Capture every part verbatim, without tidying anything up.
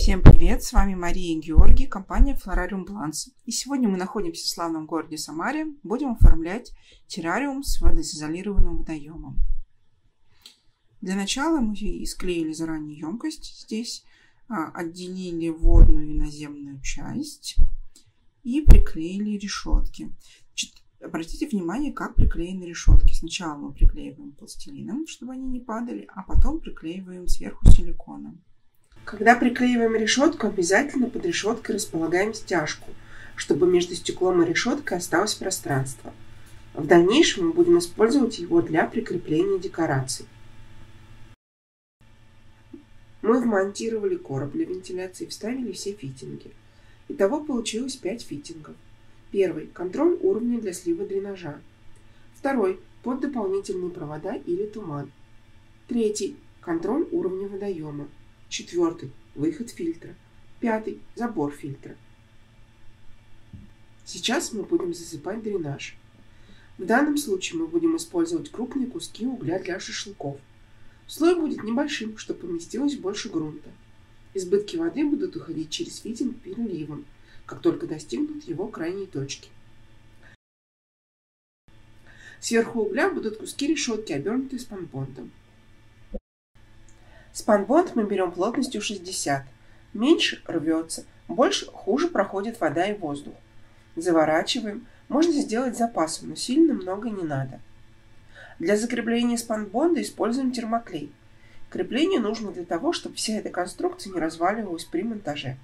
Всем привет! С вами Мария и Георгий, компания Florarium Plants. И сегодня мы находимся в славном городе Самаре. Будем оформлять террариум с водоизолированным водоемом. Для начала мы склеили заранее емкость здесь, отделили водную и наземную часть и приклеили решетки. Значит, обратите внимание, как приклеены решетки. Сначала мы приклеиваем пластилином, чтобы они не падали, а потом приклеиваем сверху силиконом. Когда приклеиваем решетку, обязательно под решеткой располагаем стяжку, чтобы между стеклом и решеткой осталось пространство. В дальнейшем мы будем использовать его для прикрепления декораций. Мы вмонтировали короб для вентиляции и вставили все фитинги. Итого получилось пять фитингов. Первый – контроль уровня для слива дренажа. Второй – под дополнительные провода или туман. Третий – контроль уровня водоема. Четвертый – выход фильтра. Пятый – забор фильтра. Сейчас мы будем засыпать дренаж. В данном случае мы будем использовать крупные куски угля для шашлыков. Слой будет небольшим, чтобы поместилось больше грунта. Избытки воды будут уходить через фитинг переливом, как только достигнут его крайней точки. Сверху угля будут куски решетки, обернутые спанбондом. Спанбонд мы берем плотностью шестьдесят. Меньше рвется, больше хуже проходит вода и воздух. Заворачиваем. Можно сделать запасом, но сильно много не надо. Для закрепления спанбонда используем термоклей. Крепление нужно для того, чтобы вся эта конструкция не разваливалась при монтаже.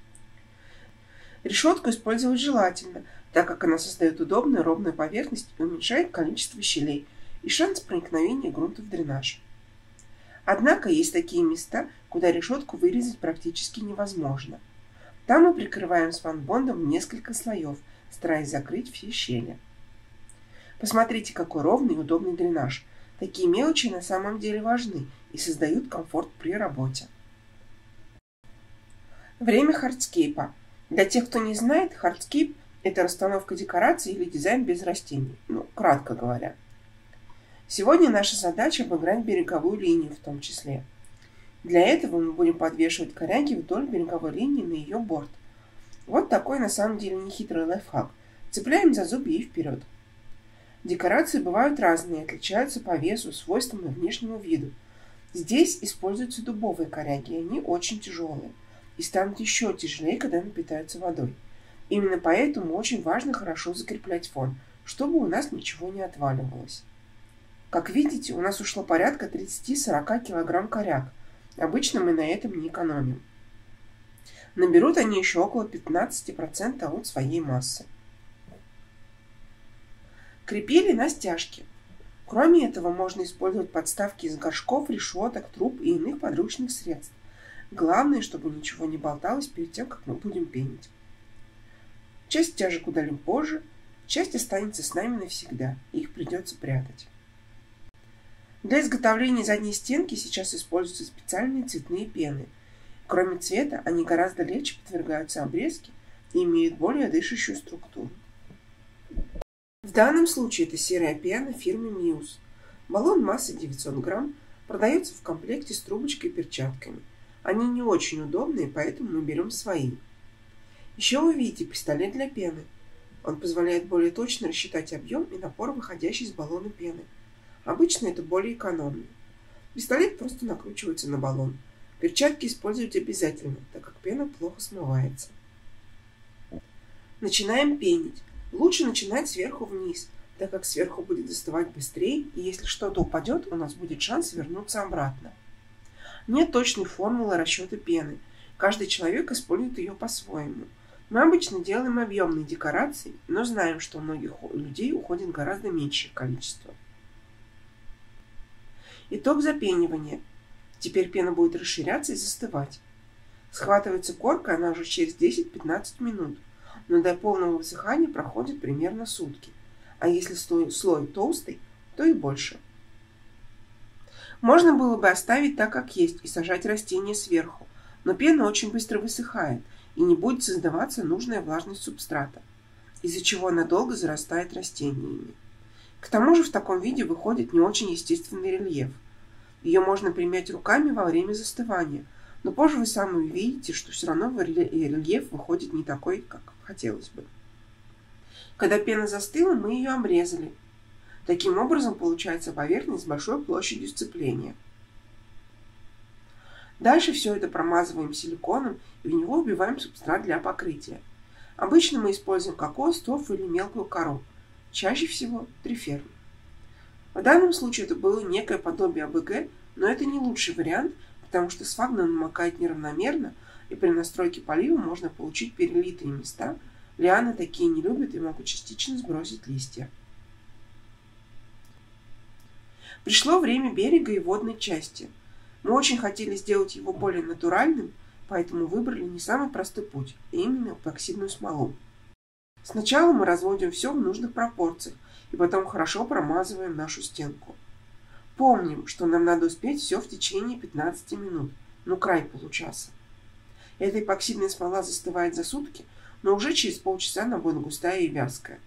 Решетку использовать желательно, так как она создает удобную ровную поверхность и уменьшает количество щелей и шанс проникновения грунта в дренаж. Однако есть такие места, куда решетку вырезать практически невозможно. Там мы прикрываем спанбондом в несколько слоев, стараясь закрыть все щели. Посмотрите, какой ровный и удобный дренаж. Такие мелочи на самом деле важны и создают комфорт при работе. Время хардскейпа. Для тех, кто не знает, хардскейп – это расстановка декораций или дизайн без растений, ну, кратко говоря. Сегодня наша задача обыграть береговую линию в том числе. Для этого мы будем подвешивать коряги вдоль береговой линии на ее борт. Вот такой на самом деле нехитрый лайфхак. Цепляем за зубья и вперед. Декорации бывают разные, отличаются по весу, свойствам и внешнему виду. Здесь используются дубовые коряги, и они очень тяжелые и станут еще тяжелее, когда напитаются водой. Именно поэтому очень важно хорошо закреплять фон, чтобы у нас ничего не отваливалось. Как видите, у нас ушло порядка тридцать-сорок килограмм коряг. Обычно мы на этом не экономим. Наберут они еще около пятнадцати процентов от своей массы. Крепили на стяжке. Кроме этого, можно использовать подставки из горшков, решеток, труб и иных подручных средств. Главное, чтобы ничего не болталось перед тем, как мы будем пенить. Часть стяжек удалим позже, часть останется с нами навсегда, и их придется прятать. Для изготовления задней стенки сейчас используются специальные цветные пены. Кроме цвета, они гораздо легче подвергаются обрезке и имеют более дышащую структуру. В данном случае это серая пена фирмы Muse. Баллон массой девятьсот грамм продается в комплекте с трубочкой и перчатками. Они не очень удобные, поэтому мы берем свои. Еще вы видите пистолет для пены. Он позволяет более точно рассчитать объем и напор, выходящий из баллона пены. Обычно это более экономно. Пистолет просто накручивается на баллон. Перчатки использовать обязательно, так как пена плохо смывается. Начинаем пенить. Лучше начинать сверху вниз, так как сверху будет застывать быстрее, и если что-то упадет, у нас будет шанс вернуться обратно. Нет точной формулы расчета пены. Каждый человек использует ее по-своему. Мы обычно делаем объемные декорации, но знаем, что у многих людей уходит гораздо меньшее количество. Итог запенивания. Теперь пена будет расширяться и застывать. Схватывается корка она уже через десять-пятнадцать минут, но до полного высыхания проходит примерно сутки. А если слой, слой толстый, то и больше. Можно было бы оставить так, как есть, и сажать растения сверху, но пена очень быстро высыхает и не будет создаваться нужная влажность субстрата, из-за чего она долго зарастает растениями. К тому же в таком виде выходит не очень естественный рельеф. Ее можно примять руками во время застывания, Но позже вы сами увидите, что все равно рельеф выходит не такой, как хотелось бы. Когда пена застыла, мы ее обрезали. Таким образом получается поверхность с большой площадью сцепления. Дальше все это промазываем силиконом и в него вбиваем субстрат для покрытия. Обычно мы используем кокос, тофу или мелкую кору. Чаще всего триферм. В данном случае это было некое подобие АБГ, но это не лучший вариант, потому что сфагна намокает неравномерно, и при настройке полива можно получить перелитые места. Лианы такие не любят и могут частично сбросить листья. Пришло время берега и водной части. Мы очень хотели сделать его более натуральным, поэтому выбрали не самый простой путь, а именно эпоксидную смолу. Сначала мы разводим все в нужных пропорциях и потом хорошо промазываем нашу стенку. Помним, что нам надо успеть все в течение пятнадцати минут, ну край получаса. Эта эпоксидная смола застывает за сутки, но уже через полчаса она будет густая и вязкая.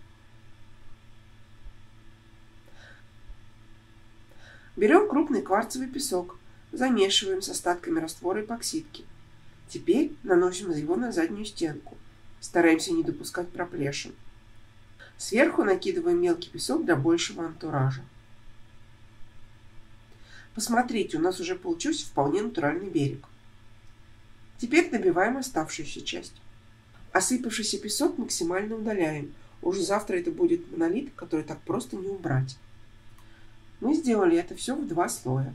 Берем крупный кварцевый песок, замешиваем с остатками раствора эпоксидки. Теперь наносим его на заднюю стенку. Стараемся не допускать проплешин. Сверху накидываем мелкий песок для большего антуража. Посмотрите, у нас уже получился вполне натуральный берег. Теперь добиваем оставшуюся часть. Осыпавшийся песок максимально удаляем. Уже завтра это будет монолит, который так просто не убрать. Мы сделали это все в два слоя.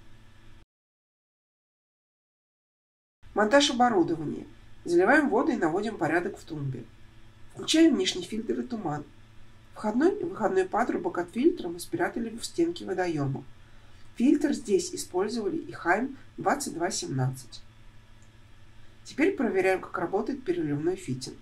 Монтаж оборудования. Заливаем воду и наводим порядок в тумбе. Включаем внешний фильтр и туман. Входной и выходной патрубок от фильтра мы спрятали в стенке водоема. Фильтр здесь использовали Ихайм двадцать два семнадцать. Теперь проверяем, как работает переливной фитинг.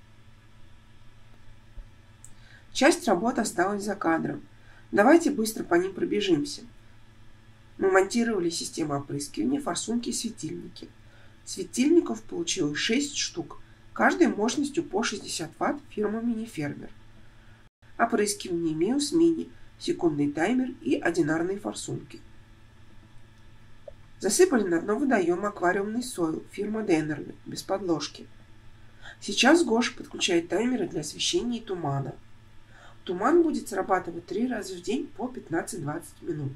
Часть работы осталась за кадром. Давайте быстро по ним пробежимся. Мы монтировали систему опрыскивания, форсунки и светильники. Светильников получилось шесть штук, каждой мощностью по шестьдесят ватт, фирма Минифермер. Опрыскивание Миус Мини, секундный таймер и одинарные форсунки. Засыпали на дно водоема аквариумный сойл, фирма Деннерли, без подложки. Сейчас Гоша подключает таймеры для освещения и тумана. Туман будет срабатывать три раза в день по пятнадцать-двадцать минут.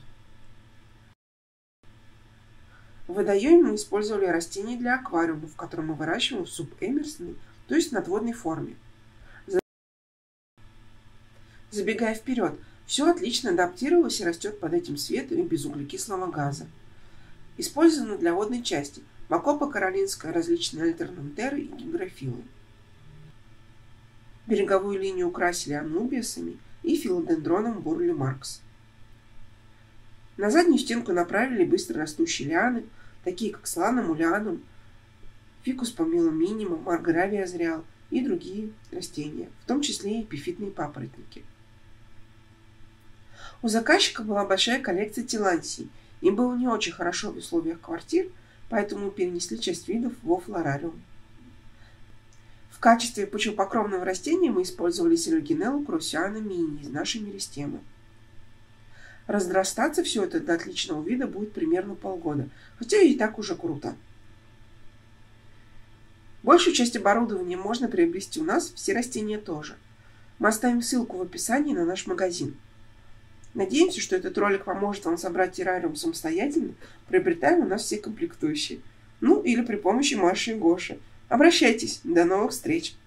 В водоеме мы использовали растения для аквариума, в котором мы выращиваем в субэмерсной, то есть надводной форме. Забегая вперед, все отлично адаптировалось и растет под этим светом и без углекислого газа. Использовано для водной части Макопа каролинская, различные альтернантеры и гигрофилы. Береговую линию украсили анубиасами и филодендроном бурли маркс. На заднюю стенку направили быстро растущие лианы, такие как слана мулянум, фикус помилум минимум, маргравия азриал и другие растения, в том числе и эпифитные папоротники. У заказчика была большая коллекция тилансий. Им было не очень хорошо в условиях квартир, поэтому перенесли часть видов во флорариум. В качестве почвопокровного растения мы использовали силогенеллу крусиана мини из нашей меристемы. Разрастаться все это до отличного вида будет примерно полгода, хотя и так уже круто. Большую часть оборудования можно приобрести у нас, все растения тоже. Мы оставим ссылку в описании на наш магазин. Надеемся, что этот ролик поможет вам собрать террариум самостоятельно, приобретая у нас все комплектующие. Ну или при помощи Маши и Гоши. Обращайтесь. До новых встреч!